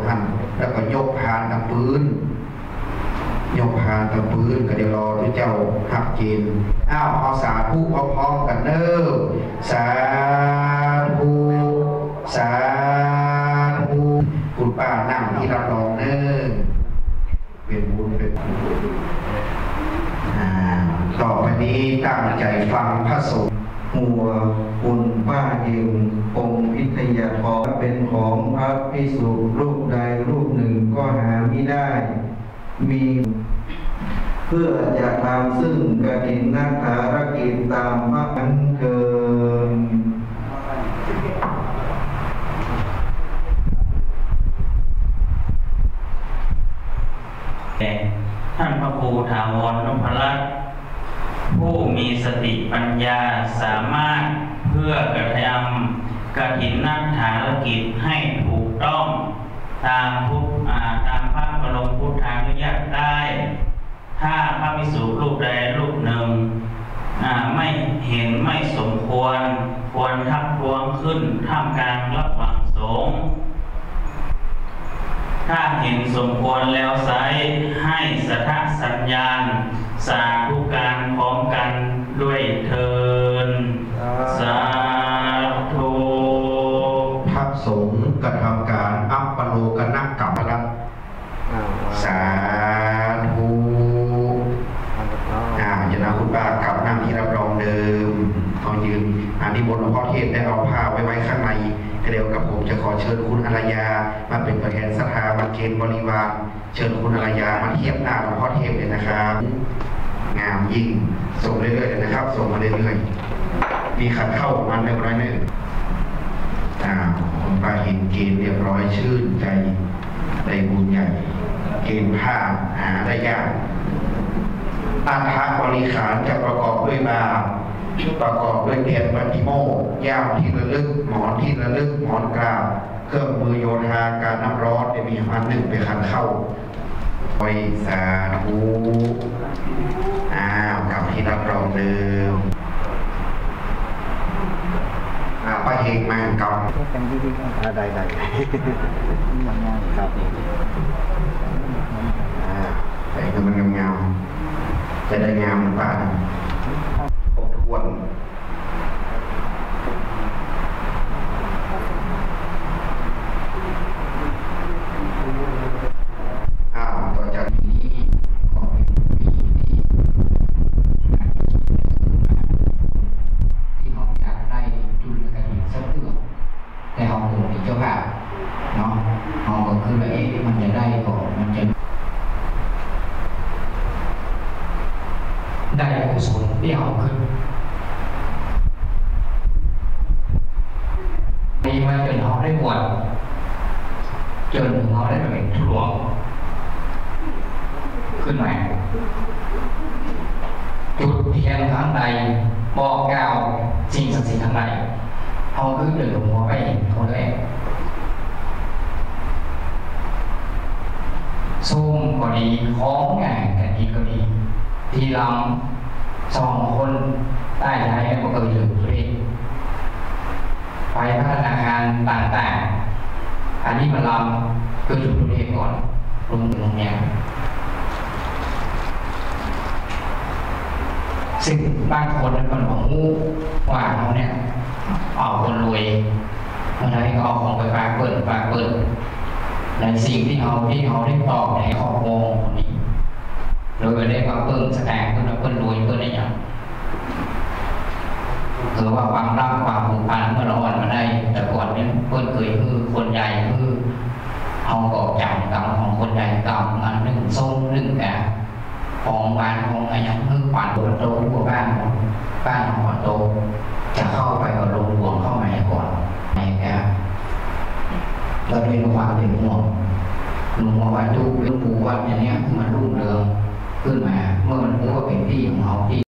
หันแล้วก็ยกพานกับปืนยกพานกับปืนก็เดี๋ยวรอที่เจ้าหักกินเอาสาธุพร้อมๆกันเด้อสาธุสาธุคุณป้านั่งที่รับรองเด้อเป็นบุญเป็นต่อไปนี้ตั้งใจฟังพระสงฆ์หัวคุณป้าเององค์วิทยาธรเป็นของพระภิกษุรูปใดรูปหนึ่งก็หาไม่ได้มีเพื่อจะทำซึ่งกฐินนักธารกิจตามพระอัญเชิญท่านพระครูถาวร นพรัตน์ผู้มีสติปัญญาสามารถเพื่อกระทำกฐินนักธารกิจให้ถูกต้องตามพระบรมพุทธานุญาตได้ ถ้าพระภิกษุรูปใดรูปหนึ่งไม่เห็นไม่สมควรทักท้วงขึ้นท่ามกลางระหว่างสงฆ์ถ้าเห็นสมควรแล้วไซให้สทะสัญญาณสาธุการพร้อมกันด้วยเทินสาธุพระสงฆ์กระทำการอัปปโลกนักกรรมรับสาธุจะนำคุณป้ากลับนั่งที่รับรองเดิมตอนยืนนิมนต์หลวงพ่อเทศได้เอาผ้าไว้ข้างในเดี๋ยวกับผมจะขอเชิญคุณอารยามาเป็นประธานศรัทธามาเกณฑ์บริวารเชิญคุณอารยามาเทียบหน้าหลวงพ่อเทศเลยนะครับงามยิ่งส่งเรื่อยๆเลยนะครับส่งมาเรื่อยๆมีขัดเข้ามันเรียบร้อยเนี่ยคุณป้าเห็นเกณฑ์เรียบร้อยชื่นใจได้บุญใหญ่เกณฑ์ผ้าหาได้ยากอาภาบริขารจะประกอบด้วยบาประกอบด้วยเทียนปฏิโมกข์ย่ามที่ระลึกหมอนที่ระลึกหมอนกราบเครื่องมือโยธาการน้ำร้อนจะมีอันหนึ่งไปขันเข้าไปสาธุกับที่รับรองเดิมป้าเฮงมากับได้ครับแต่คือมันงามจะได้งามป้าอบทวนต่อจากนี้ขอที่เราอยากได้จุลกฐินสักเตือนแต่เราคงมีเจ้าภาพเนาะเราก็คือว่ามันจะได้ก่อนมันจะได้กุศลที่เอาขึ้นมีมาจนเขาได้บวชจนเขาได้เป็นทุลวงขึ้นมาจุดเทียนทั้งใดบอกกล่าวสิ่งศักดิ์สิทธิ์ทั้งใดเขาคือเดินหัวไปคนแรกซุ่มก็ดีของง่ายแต่ดีก็ดีทีลำ2 คนใต้ท้ายก็เคยอยู่ประเทศไปพัฒนาการต่างๆอันนี้มันลำก็อยู่ประเทศก่อนลงเนี่ยซึ่งบางคนมันบอกว่าเขาเนี่ยเอาคนรวยเมื่อไรก็เอาของไปฝากเปิดในสิ่งที่เขาได้ตอบในข้อโกงคนนี้โดยได้มาเพิ่มสแตกเพิ่มรวยเพิ่มได้อย่างคือว่าความรักความผูกพันเมื่อเราอ่อนมาได้แต่ก่อนนี้เพิ่มเคยคือคนใหญ่คือเอากอบจับกับของคนใหญ่กับอันหนึ่งส้มหนึ่งแกของบ้านของอะไรอย่างคือผ่านตัวโตตัวบ้านของโตจะเข้าไปกับลงหลวงเข้ามาก่อนไงแกเราด้วยความเป็นห่วงหลวงพ่อวัดจุกหลวงปู่วัดอย่างเนี้ยมันรุ่งเรืองขึ้นมาเมื่อมันรู้ว่าเป็นที่ของเขาที่